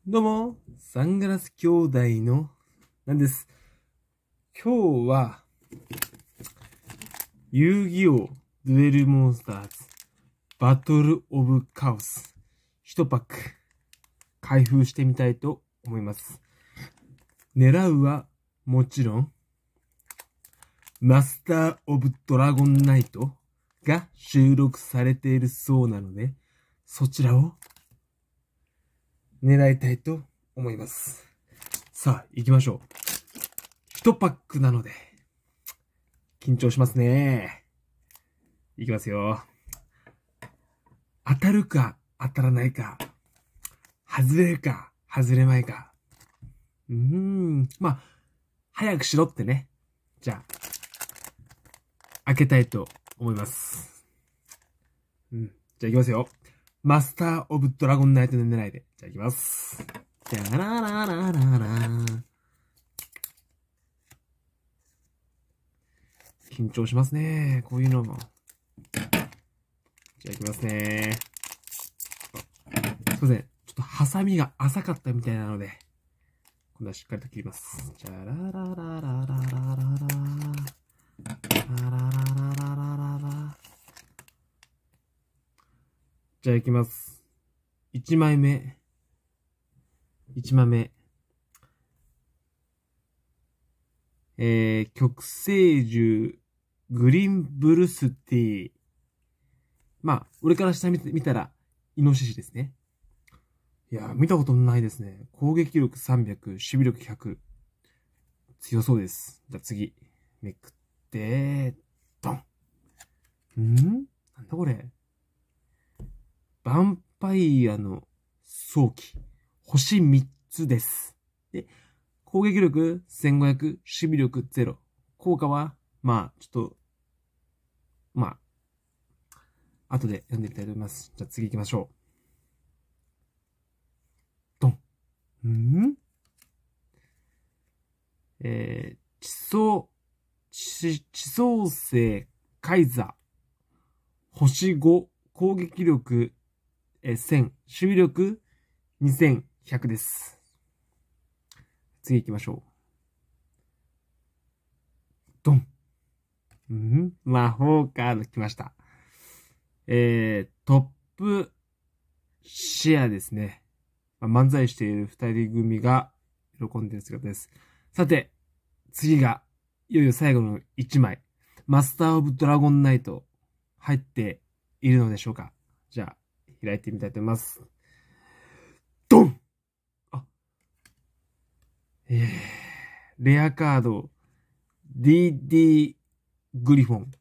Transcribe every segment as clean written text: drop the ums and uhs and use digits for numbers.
どうも、サングラス兄弟のなんです。今日は、遊戯王デュエルモンスターズバトルオブカオス1パック開封してみたいと思います。狙うはもちろん、マスターオブドラゴンナイトが収録されているそうなので、そちらを狙いたいと思います。さあ、行きましょう。1パックなので、緊張しますね。いきますよ。当たるか当たらないか。外れるか外れまいか。まあ、早くしろってね。じゃあ、開けたいと思います。じゃあ行きますよ。マスターオブドラゴンナイトの狙いで。じゃあ行きます。じゃららららら。緊張しますね。こういうのも。じゃあ行きますね。すいません。ちょっとハサミが浅かったみたいなので、今度はしっかりと切ります。じゃららららららららら。じゃあ行きます。1枚目。1枚目。極星獣グリーンブルスティー。まあ、俺から下見たら、イノシシですね。いやー、見たことないですね。攻撃力300、守備力100。強そうです。じゃあ次。めくって、ドン。なんだこれ。ヴァンパイアの早期。星3つです。で、攻撃力1500、守備力0。効果は、まあ、ちょっと、まあ、後で読んでみたいと思います。じゃあ次行きましょう。ドン。地層星カイザー。星5。攻撃力1000。守備力2100です。次行きましょう。ドン。魔法カード来ました。トップシェアですね。漫才している二人組が喜んでいる姿です。さて、次が、いよいよ最後の1枚。マスターオブドラゴンナイト、入っているのでしょうか。じゃあ、開いてみたいと思います。ドンレアカード、DD グリフォン。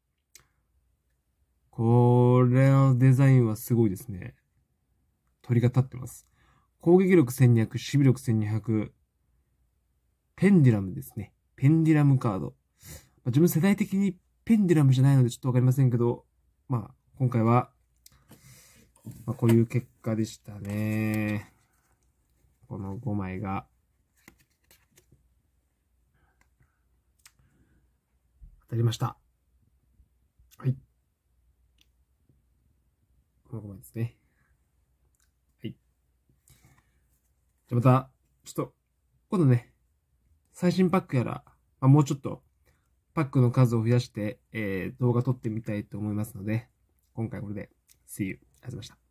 これのデザインはすごいですね。鳥が立ってます。攻撃力1200、守備力1200。ペンデュラムですね。ペンデュラムカード。自分世代的にペンデュラムじゃないのでちょっとわかりませんけど、今回は、こういう結果でしたね。この5枚が。当たりました。はい。この5枚ですね。はい。じゃあまた、ちょっと、今度ね、最新パックやら、もうちょっと、パックの数を増やして、動画撮ってみたいと思いますので、今回これで、See you. ありがとうございました。